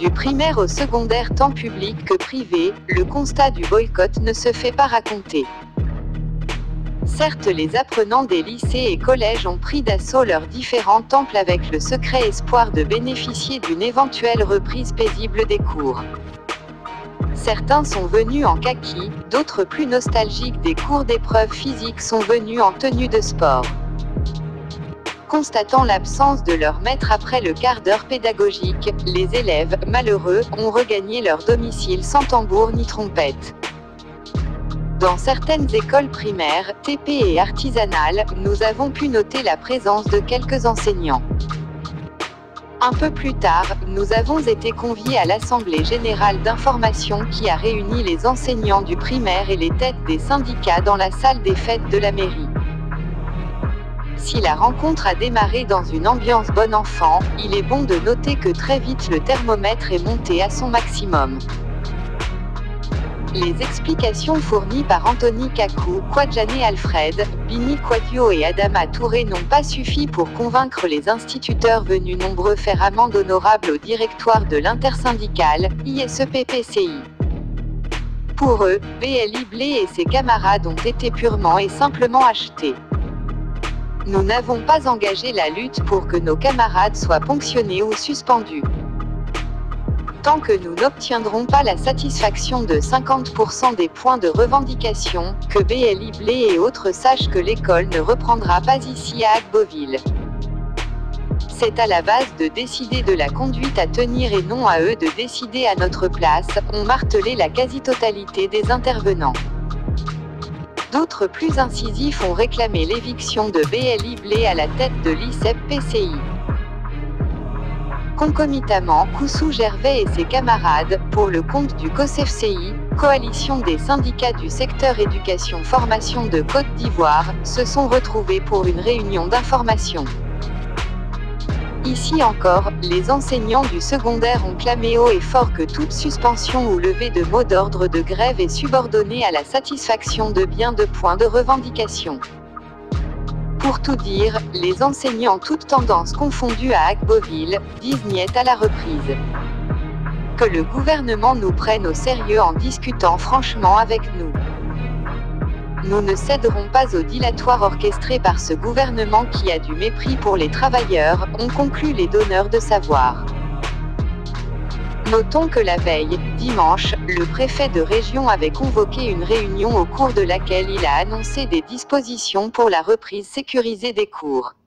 Du primaire au secondaire tant public que privé, le constat du boycott ne se fait pas raconter. Certes, les apprenants des lycées et collèges ont pris d'assaut leurs différents temples avec le secret espoir de bénéficier d'une éventuelle reprise paisible des cours. Certains sont venus en kaki, d'autres plus nostalgiques des cours d'épreuves physiques sont venus en tenue de sport. Constatant l'absence de leur maître après le quart d'heure pédagogique, les élèves, malheureux, ont regagné leur domicile sans tambour ni trompette. Dans certaines écoles primaires, TP et artisanales, nous avons pu noter la présence de quelques enseignants. Un peu plus tard, nous avons été conviés à l'Assemblée générale d'information qui a réuni les enseignants du primaire et les têtes des syndicats dans la salle des fêtes de la mairie. Si la rencontre a démarré dans une ambiance bon enfant, il est bon de noter que très vite le thermomètre est monté à son maximum. Les explications fournies par Anthony Kakou, Kwadjane Alfred, Bini Kwadio et Adama Touré n'ont pas suffi pour convaincre les instituteurs venus nombreux faire amende honorable au directoire de l'intersyndicale, ISEPPCI. Pour eux, BLI Blé et ses camarades ont été purement et simplement achetés. Nous n'avons pas engagé la lutte pour que nos camarades soient ponctionnés ou suspendus. Tant que nous n'obtiendrons pas la satisfaction de 50% des points de revendication, que BLI Blé et autres sachent que l'école ne reprendra pas ici à Agboville. C'est à la base de décider de la conduite à tenir et non à eux de décider à notre place, ont martelé la quasi-totalité des intervenants. D'autres plus incisifs ont réclamé l'éviction de BLI Blé à la tête de l'ISEPPCI. Concomitamment, Koussou Gervais et ses camarades, pour le compte du COSEFCI, coalition des syndicats du secteur éducation-formation de Côte d'Ivoire, se sont retrouvés pour une réunion d'information. Ici encore, les enseignants du secondaire ont clamé haut et fort que toute suspension ou levée de mot d'ordre de grève est subordonnée à la satisfaction de bien de points de revendication. Pour tout dire, les enseignants toutes tendances confondues à Agboville, disent niet à la reprise. Que le gouvernement nous prenne au sérieux en discutant franchement avec nous. Nous ne céderons pas au dilatoire orchestré par ce gouvernement qui a du mépris pour les travailleurs, ont conclu les donneurs de savoir. Notons que la veille, dimanche, le préfet de région avait convoqué une réunion au cours de laquelle il a annoncé des dispositions pour la reprise sécurisée des cours.